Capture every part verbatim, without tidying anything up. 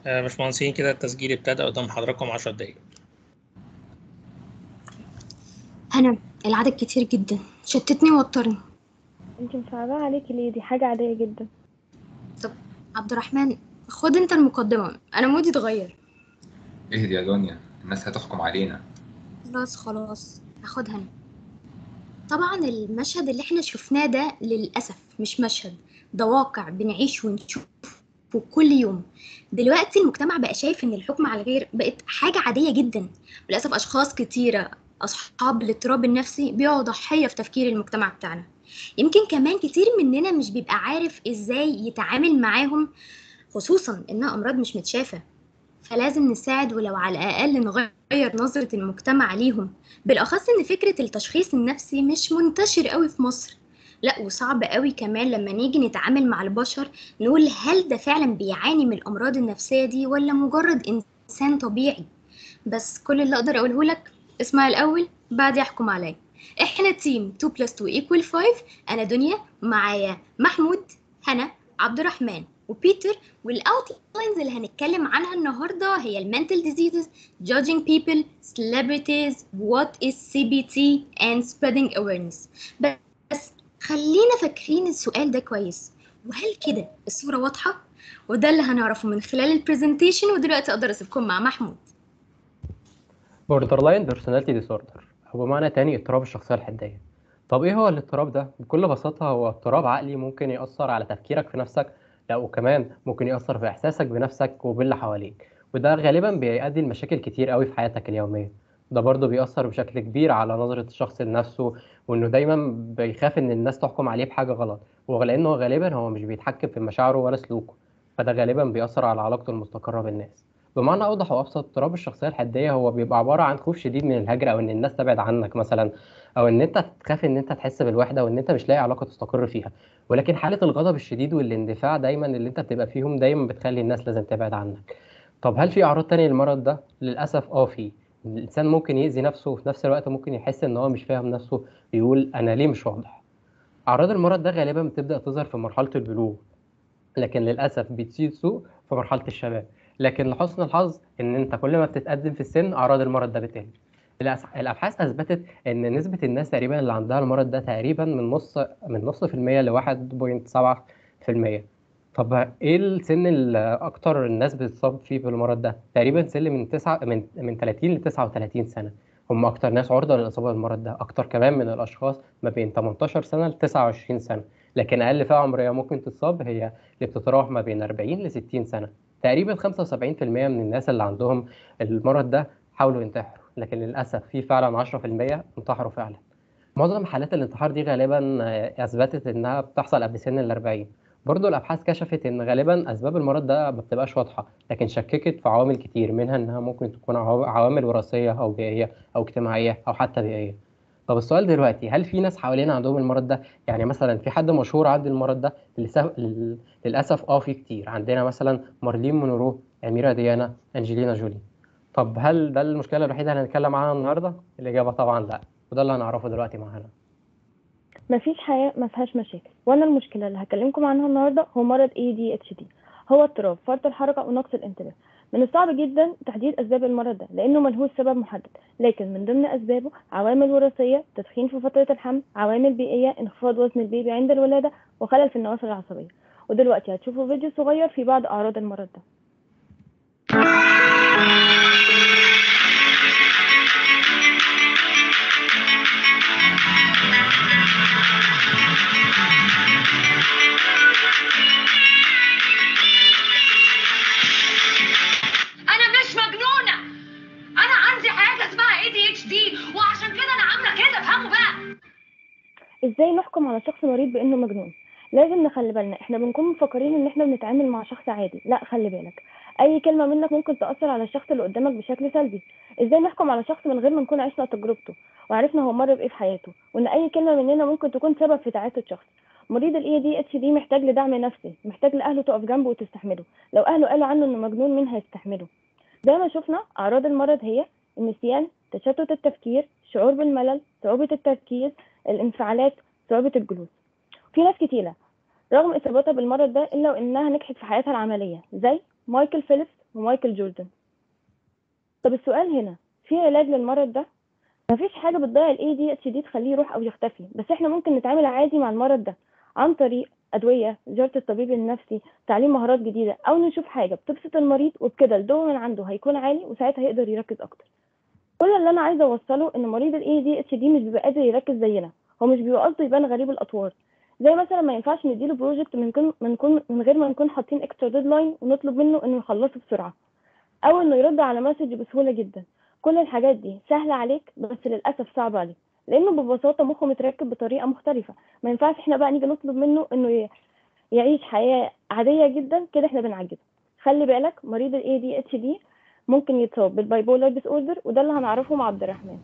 آه، باشمهندسين كده التسجيل ابتدى قدام حضراتكم عشر دقايق. هنا العدد كتير جدا، شتتني ووترني. انت مصعبة عليكي ليه؟ دي حاجة عادية جدا. طب عبد الرحمن، خد انت المقدمة، انا مودي اتغير. اهدي يا دنيا، الناس هتحكم علينا. خلاص خلاص هاخدها انا. طبعا المشهد اللي احنا شفناه ده للأسف مش مشهد، ده واقع بنعيش ونشوفه كل يوم. دلوقتي المجتمع بقى شايف ان الحكم على الغير بقت حاجة عادية جدا. للأسف أشخاص كتيرة أصحاب الاضطراب النفسي بيقعوا ضحية في تفكير المجتمع بتاعنا. يمكن كمان كتير مننا مش بيبقى عارف ازاي يتعامل معاهم، خصوصا انها أمراض مش متشافة. فلازم نساعد ولو على الأقل نغير نظرة المجتمع ليهم، بالأخص إن فكرة التشخيص النفسي مش منتشر قوي في مصر. لا وصعب قوي كمان لما نيجي نتعامل مع البشر نقول هل ده فعلا بيعاني من الأمراض النفسية دي ولا مجرد إنسان طبيعي. بس كل اللي أقدر أقوله لك اسمع الأول بعد يحكم عليا. احنا تيم اتنين بلس اتنين equal خمسة. أنا دنيا، معايا محمود، هنا، عبد الرحمن وبيتر. والاوتلاينز اللي هنتكلم عنها النهارده هي المنتل diseases, judging people, celebrities, what is سي بي تي and spreading awareness. بس خلينا فاكرين السؤال ده كويس، وهل كده الصورة واضحة؟ وده اللي هنعرفه من خلال البرزنتيشن. ودلوقتي اقدر اسيبكم مع محمود. borderline personality disorder هو معنى تاني اضطراب الشخصية الحدية. طب ايه هو الاضطراب ده؟ بكل بساطة هو اضطراب عقلي ممكن يأثر على تفكيرك في نفسك، لا وكمان ممكن يأثر في إحساسك بنفسك وباللي حواليك، وده غالبا بيؤدي لمشاكل كتير قوي في حياتك اليومية. ده برضه بيأثر بشكل كبير على نظرة الشخص لنفسه، وإنه دايما بيخاف إن الناس تحكم عليه بحاجة غلط، ولأنه غالبا هو مش بيتحكم في مشاعره ولا سلوكه، فده غالبا بيأثر على علاقته المستقرة بالناس. بمعنى أوضح وأبسط، اضطراب الشخصية الحدية هو بيبقى عبارة عن خوف شديد من الهجر، أو إن الناس تبعد عنك مثلا، أو إن أنت تخاف إن أنت تحس بالوحدة وإن أنت مش لاقي علاقة تستقر فيها. ولكن حالة الغضب الشديد والاندفاع دايما اللي أنت بتبقى فيهم دايما بتخلي الناس لازم تبعد عنك. طب هل في أعراض تانية للمرض ده؟ للأسف أه في. الإنسان ممكن يأذي نفسه وفي نفس الوقت ممكن يحس إن هو مش فاهم نفسه، يقول أنا ليه مش واضح. أعراض المرض ده غالبا بتبدأ تظهر في مرحلة البلوغ، لكن للأسف بتزيد سوء في مرحلة الشباب. لكن لحسن الحظ إن أنت كل ما بتتقدم في السن أعراض المرض ده بتقل. الأس- الأبحاث أثبتت إن نسبة الناس تقريبا اللي عندها المرض ده تقريبا من نص من نص في المية لواحد بوينت سبعة في المية. طب إيه السن اللي أكتر الناس بتتصاب فيه بالمرض ده؟ تقريبا سن من تسعة من من ثلاثين ل تسعة وثلاثين سنة. هم أكتر ناس عرضة للإصابة بالمرض ده، أكتر كمان من الأشخاص ما بين تمنتاشر سنة ل تسعة وعشرين سنة. لكن أقل فئة عمرية ممكن تتصاب هي اللي بتتراوح ما بين أربعين ل ستين سنة. تقريبا خمسة وسبعين في المية من الناس اللي عندهم المرض ده حاولوا ينتحروا، لكن للأسف في فعلا عشرة في المية انتحروا فعلا. معظم حالات الانتحار دي غالبا آه، أثبتت إنها بتحصل قبل سن الأربعين. برضو الأبحاث كشفت إن غالبا أسباب المرض ده ما بتبقاش واضحة، لكن شككت في عوامل كتير، منها إنها ممكن تكون عوا- عوامل وراثية أو بيئية أو اجتماعية أو حتى بيئية. طب السؤال دلوقتي، هل في ناس حوالينا عندهم المرض ده؟ يعني مثلا في حد مشهور عنده المرض ده؟ للأسف لل- للأسف اه في كتير. عندنا مثلا مارلين مونرو، أميرة ديانا، أنجلينا جولي. طب هل ده المشكلة الوحيدة اللي هنتكلم عنها النهاردة؟ الإجابة طبعا لا، وده اللي هنعرفه دلوقتي معانا. مفيش حياة ما فيهاش مشاكل، وانا المشكلة اللي هكلمكم عنها النهاردة هو مرض إيه دي اتش دي. هو اضطراب فرط الحركة ونقص الانتباه. من الصعب جدا تحديد اسباب المرض ده لانه ملهوش سبب محدد، لكن من ضمن اسبابه عوامل وراثية، تدخين في فترة الحمل، عوامل بيئية، انخفاض وزن البيبي عند الولادة، وخلل في النوافذ العصبية. ودلوقتي هتشوفوا فيديو صغير في بعض اعراض المرض ده. انا مش مجنونه، انا عندي حاجه اسمها اي دي اتش دي، وعشان كده انا عامله كده. افهموا بقى. ازاي نحكم على شخص مريض بانه مجنون؟ لازم نخلي بالنا، احنا بنكون مفكرين ان احنا بنتعامل مع شخص عادي. لا، خلي بالك، اي كلمه منك ممكن تاثر على الشخص اللي قدامك بشكل سلبي. ازاي نحكم على شخص من غير ما نكون عشنا تجربته وعرفنا هو مر بايه في حياته، وان اي كلمه مننا ممكن تكون سبب في تعاسه شخص؟ مريض الاي دي اتش دي محتاج لدعم نفسي، محتاج لاهله تقف جنبه وتستحمله. لو اهله قالوا عنه انه مجنون، مين هيستحمله؟ زي ما شفنا، اعراض المرض هي النسيان، تشتت التفكير، شعور بالملل، صعوبه التركيز، الانفعالات، صعوبة الجلوس. في ناس كتيرة رغم إصابتها بالمرض ده إلا وإنها نجحت في حياتها العملية، زي مايكل فيليبس ومايكل جوردن. طب السؤال هنا، في علاج للمرض ده؟ مفيش حاجة بتضيع ال إيه دي إتش دي تخليه يروح أو يختفي، بس إحنا ممكن نتعامل عادي مع المرض ده عن طريق أدوية، زيارة الطبيب النفسي، تعليم مهارات جديدة، أو نشوف حاجة بتبسط المريض، وبكده الدوبامين عنده هيكون عالي وساعتها يقدر يركز أكتر. كل اللي أنا عايزة أوصله إن مريض ال إيه دي إتش دي مش بيبقى قادر يركز زينا، هو مش بيبقى قصده يبان غريب الأطوار. زي مثلا ما ينفعش نديله بروجكت من كن من كن من غير ما نكون حاطين اكسترا ديدلاين ونطلب منه إنه يخلصه بسرعة، أو إنه يرد على مسج بسهولة جدا. كل الحاجات دي سهلة عليك بس للأسف صعبة عليك، لأنه ببساطة مخه متركب بطريقة مختلفة. ما ينفعش إحنا بقى نيجي نطلب منه إنه يعيش حياة عادية جدا كده، إحنا بنعجزه. خلي بالك مريض ال إيه دي إتش دي ممكن يتصاب بالبايبولار ديس اوردر، وده اللي هنعرفه مع عبد الرحمن.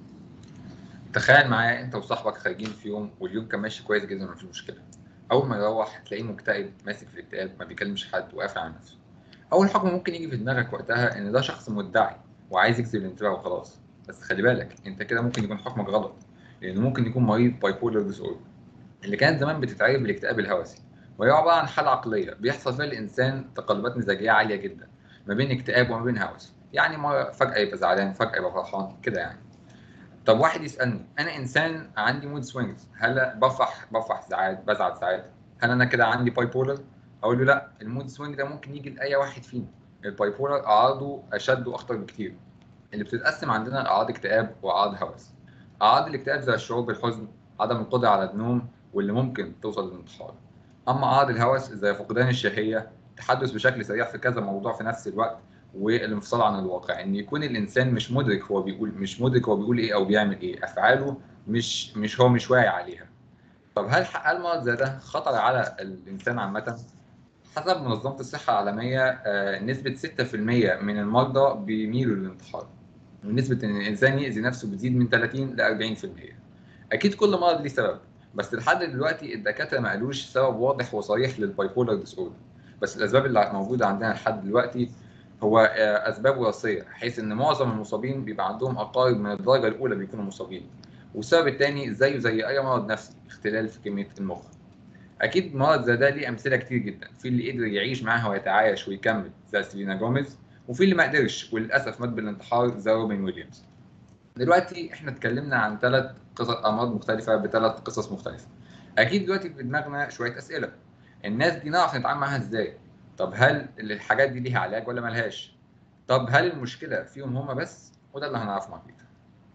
تخيل معايا انت وصاحبك خارجين في يوم واليوم كان ماشي كويس جدا ومفيش مشكله. اول ما يروح تلاقيه مكتئب، ماسك في الاكتئاب، ما بيكلمش حد وقافل على نفسه. اول حكم ممكن يجي في دماغك وقتها ان ده شخص مدعي وعايز يجذب الانتباه وخلاص. بس خلي بالك انت كده ممكن يكون حكمك غلط، لانه ممكن يكون مريض بايبولار ديس اوردر اللي كانت زمان بتتعرف بالاكتئاب الهوسي، وهي عباره عن حاله عقليه بيحصل فيها الانسان تقلبات مزاجيه عاليه جدا ما بين اكتئاب وما بين هوس. يعني مرة فجاه يبقى زعلان، فجاه يبقى فرحان كده يعني. طب واحد يسالني، انا انسان عندي مود سوينجز، هل بفرح بفرح ساعات، بزعل ساعات، هل انا كده عندي باي بولر؟ اقول له لا، المود سوينج ده ممكن يجي لاي واحد فينا. الباي بولر اعراضه اشد واخطر بكتير، اللي بتتقسم عندنا لاعراض اكتئاب واعراض هوس. اعراض الاكتئاب زي الشعور بالحزن، عدم القدره على النوم، واللي ممكن توصل للانتحار. اما اعراض الهوس زي فقدان الشهيه، تحدث بشكل سريع في كذا موضوع في نفس الوقت، والانفصال عن الواقع، ان يكون الانسان مش مدرك هو بيقول مش مدرك هو بيقول ايه او بيعمل ايه، افعاله مش مش هو مش واعي عليها. طب هل هل المرض زي ده خطر على الانسان عامه؟ حسب منظمه الصحه العالميه آه، نسبه ستة في المية من المرضى بيميلوا للانتحار، ونسبه ان الانسان يأذي نفسه بتزيد من ثلاثين ل أربعين في المية. اكيد كل مرض ليه سبب، بس لحد دلوقتي الدكاتره ما قالوش سبب واضح وصريح للبايبولار ديس اوردر. بس الاسباب اللي موجوده عندنا لحد دلوقتي هو اسباب وراثيه، حيث ان معظم المصابين بيبقى عندهم اقارب من الدرجه الاولى بيكونوا مصابين. والسبب الثاني زيه زي اي مرض نفسي، اختلال في كميه المخ. اكيد مرض زي ده ليه امثله كتير جدا، في اللي قدر يعيش معاها ويتعايش ويكمل زي سيلينا جوميز، وفي اللي ما قدرش وللاسف مات بالانتحار زي روبن ويليامز. دلوقتي احنا اتكلمنا عن ثلاث قصص امراض مختلفه بثلاث قصص مختلفه. اكيد دلوقتي في دماغنا شويه اسئله، الناس دي نعرف نتعامل معاها ازاي؟ طب هل الحاجات دي ليها علاج ولا ملهاش؟ طب هل المشكله فيهم هم بس؟ وده اللي هنعرفه مع بيتر.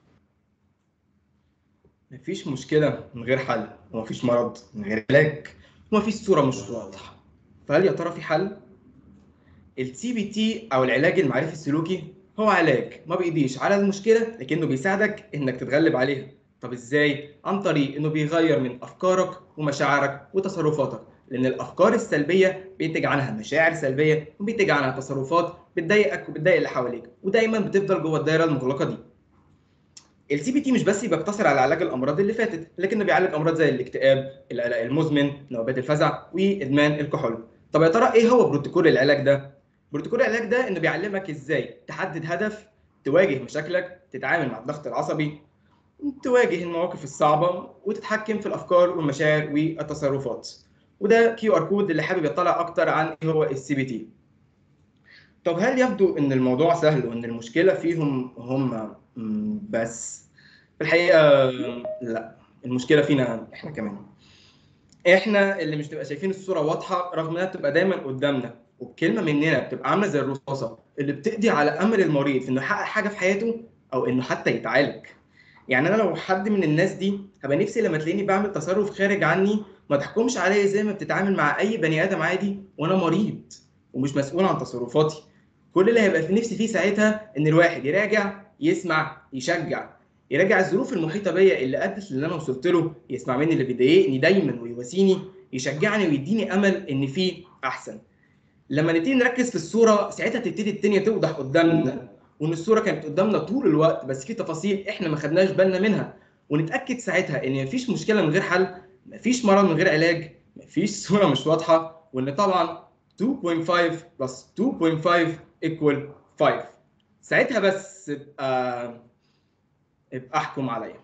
مفيش مشكله من غير حل، ومفيش مرض من غير علاج، ومفيش صوره مش واضحه. فهل يا ترى في حل؟ السي بي تي او العلاج المعرفي السلوكي هو علاج ما بيقضيش على المشكله، لكنه بيساعدك انك تتغلب عليها. طب ازاي؟ عن طريق انه بيغير من افكارك ومشاعرك وتصرفاتك، لان الافكار السلبيه بينتج عنها مشاعر سلبيه، وبينتج عنها تصرفات بتضايقك وبتضايق اللي حواليك، ودايما بتفضل جوه الدايره المغلقه دي. السي بي تي مش بس بيقتصر على علاج الامراض اللي فاتت، لكنه بيعالج امراض زي الاكتئاب، القلق المزمن، نوبات الفزع، وادمان الكحول. طب يا ترى ايه هو بروتوكول العلاج ده؟ بروتوكول العلاج ده انه بيعلمك ازاي تحدد هدف، تواجه مشاكلك، تتعامل مع الضغط العصبي، تواجه المواقف الصعبه، وتتحكم في الافكار والمشاعر والتصرفات. وده كيو ار كود اللي حابب يطلع اكتر عن ايه هو السي بي تي. طب هل يبدو ان الموضوع سهل وان المشكله فيهم هم بس؟ في الحقيقه لا، المشكله فينا احنا كمان. احنا اللي مش تبقى شايفين الصوره واضحه، رغم انها بتبقى دايما قدامنا، وبكلمه مننا بتبقى عامله زي الرصاصه اللي بتقضي على امل المريض في انه يحقق حاجه في حياته، او انه حتى يتعالج. يعني انا لو حد من الناس دي، هبقى نفسي لما تلاقيني بعمل تصرف خارج عني ما تحكمش عليا زي ما بتتعامل مع اي بني ادم عادي وانا مريض ومش مسؤول عن تصرفاتي. كل اللي هيبقى في نفسي فيه ساعتها ان الواحد يراجع، يسمع، يشجع، يراجع الظروف المحيطه بيا اللي ادت اللي انا وصلت له، يسمع مني اللي بيضايقني دايما ويواسيني، يشجعني ويديني امل ان في احسن. لما نبتدي نركز في الصوره، ساعتها تبتدي الدنيا توضح قدامنا، وان الصوره كانت قدامنا طول الوقت بس في تفاصيل احنا ما خدناش بالنا منها، ونتاكد ساعتها ان مفيش مشكله من غير حل، مفيش مرض من غير علاج، مفيش صوره مش واضحه، وان طبعا two point five plus two point five equal five. ساعتها بس ابقى ابقى احكم عليا.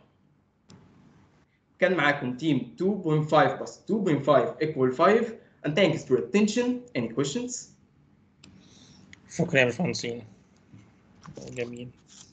كان معاكم تيم two point five plus two point five equal five, and thanks for your attention. Any questions? شكرا يا باشمهندسين. جميل.